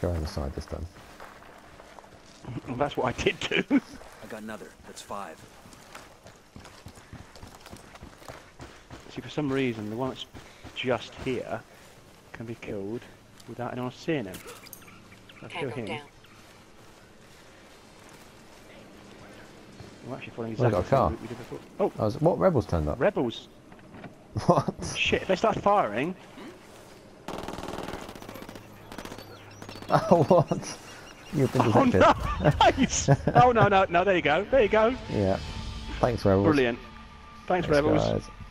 go around the side this time. Well, that's what I did do. I got another. That's 5. See, for some reason, the one that's just here can be killed without anyone seeing him. I'll kill him. Down. I'm actually following Well, exactly I got a car. what we did before. Oh, What rebels turned up? rebels! What? Shit! If they start firing, Oh, what? You've been oh detected. no! Nice! Oh no! There you go. There you go. Yeah. Thanks, rebels. Brilliant. Thanks, Thanks, rebels. guys.